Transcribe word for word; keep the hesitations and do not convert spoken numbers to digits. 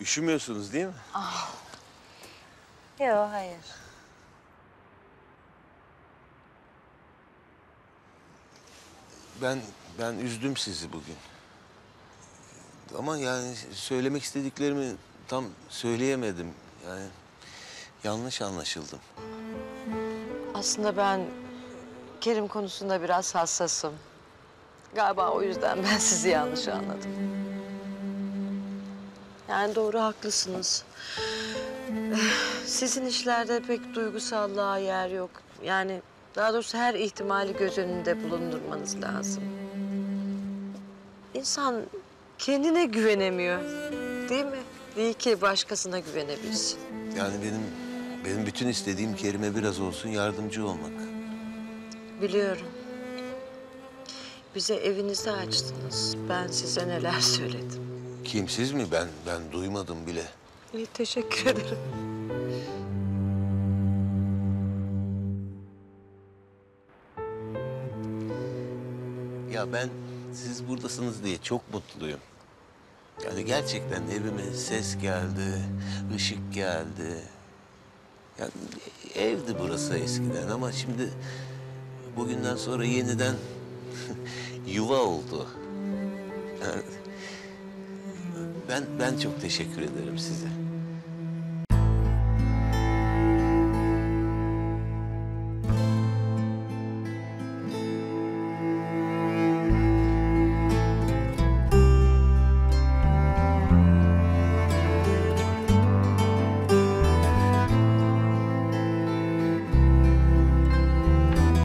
Üşümüyorsunuz değil mi? Ah. Yok, hayır. Ben ben üzdüm sizi bugün. Ama yani söylemek istediklerimi tam söyleyemedim. Yani yanlış anlaşıldım. Aslında ben Kerim konusunda biraz hassasım. Galiba o yüzden ben sizi yanlış anladım. Yani doğru, haklısınız. Sizin işlerde pek duygusallığa yer yok. Yani daha doğrusu her ihtimali göz önünde bulundurmanız lazım. İnsan kendine güvenemiyor, değil mi? İyi ki başkasına güvenebilsin. Yani benim benim bütün istediğim Kerim'e biraz olsun yardımcı olmak. Biliyorum. Bize evinizi açtınız. Ben size neler söyledim. Kimsiz mi? Ben ben duymadım bile. İyi, teşekkür ederim. Ya ben siz buradasınız diye çok mutluyum. Yani gerçekten evime ses geldi, ışık geldi. Yani evdi burası eskiden ama şimdi bugünden sonra yeniden yuva oldu. Yani ben ben çok teşekkür ederim size.